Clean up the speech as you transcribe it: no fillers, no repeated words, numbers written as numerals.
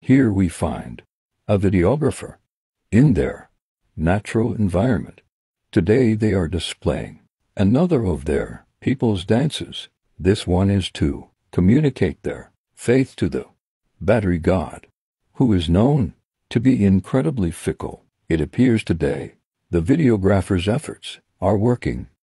Here we find a videographer in their natural environment. Today they are displaying another of their people's dances. This one is to communicate their faith to the battery god, who is known to be incredibly fickle. It appears today the videographer's efforts are working